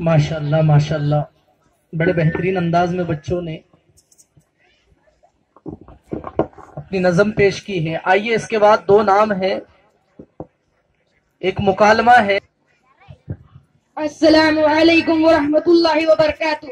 माशाल्लाह माशाल्लाह, बड़े बेहतरीन अंदाज में बच्चों ने अपनी नज़म पेश की है। आइए इसके बाद दो नाम है, एक मुकालमा है। अस्सलामु अलैकुम वरहमतुल्लाहि वबरकातुह।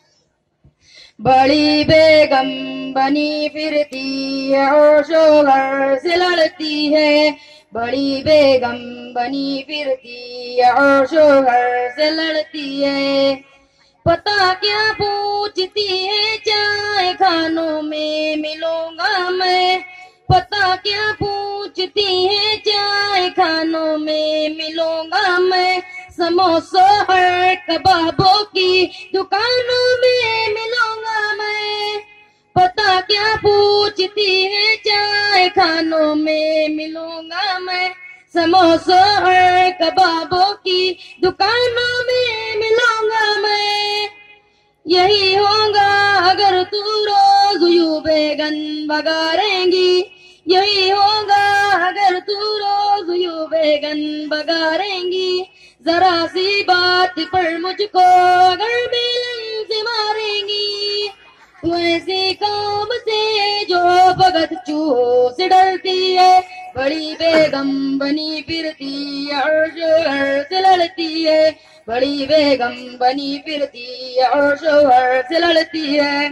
बड़ी बेगम बनी फिरती है और शोहर से लड़ती है। बड़ी बेगम बनी फिरती है और शोहर से लड़ती है। पता क्या पूछती है, चाय खानों में मिलूंगा मैं। पता क्या पूछती है, चाय खानों में मिलूंगा मैं। समोसों और कबाबों की दुकानों में मिलूंगा मैं। पता क्या पूछती है, चाय खानों में मिलूंगा मैं। समोसों और कबाबों की दुकानों में मिलूंगा मैं। यही होगा अगर तू रोज यूं बेगन बगारेंगी। यही होगा अगर तू रोज यूं बेगन बगारेंगी। जरा सी बात पर मुझको अगर बेलन से मारेंगी। तू ऐसी काम से जो भगत चूहों से डरती है। बड़ी बेगम बनी फिरती है और शोहर से लड़ती है। बड़ी बेगम बनी फिरती है और शोहर से लड़ती है।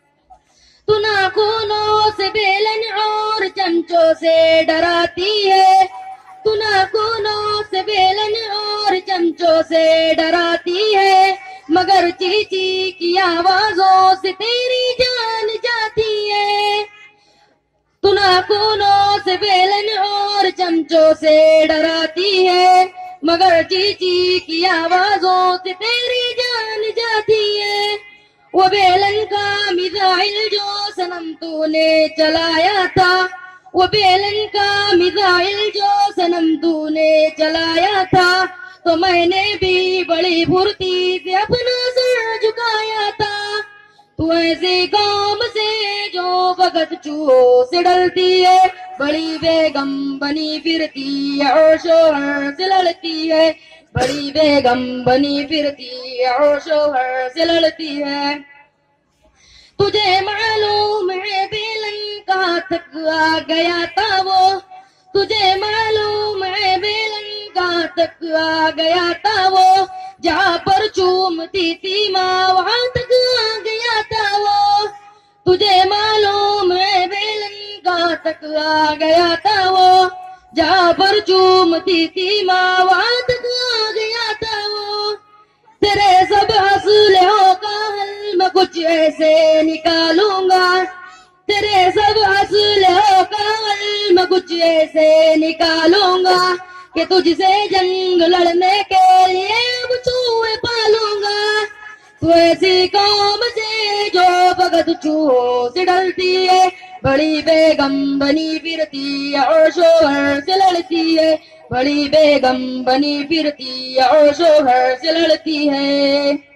तू नाखूनों से बेलन और चमचों से डराती है। तू नाखूनों से बेलन और चमचों से डराती है। मगर चींची की आवाजों से तेरी जान जाती है। तू नाखूनों से बेलन और चमचों से डराती है। मगर चींची की आवाजों से तेरी जान जाती है। वो बेलन का मिसाइल जो सनम तूने चलाया था। वो बेलन का मिसाइल जो सनम तूने चलाया था। तो मैंने भी बड़ी फुर्ती से अपना सर झुकाया था। तू ऐसे काम से जो भगत चूहों से डरती है। बड़ी बेगम बनी फिरती है और शोहर से लड़ती है। बड़ी बेगम बनी फिरती है और शोहर से लड़ती है। तुझे मालूम है बेलन कहाँ तक आ गया था वो। तुझे मालूम है बेलन कहाँ तक आ गया था वो। जहाँ पर चूमती थी माँ वहाँ तक आ गया था वो। तुझे मालूम है बेलन कहाँ तक आ गया था वो। जहाँ पर चूमती थी माँ वहाँ तक आ गया था वो। तेरे सब हंसुलों का हल मैं कुछ ऐसे निकालूंगा। तेरे सब हंसुलों का हल मैं कुछ ऐसे निकालूंगा कि तुझसे जंग लड़ने के लिए अब चूहे पालूंगा। तू ऐसी कौम से जो भगत चूहों से डरती है। बड़ी बेगम बनी फिरती है और शोहर से लड़ती है। बड़ी बेगम बनी फिरती है और शोहर से लड़ती है।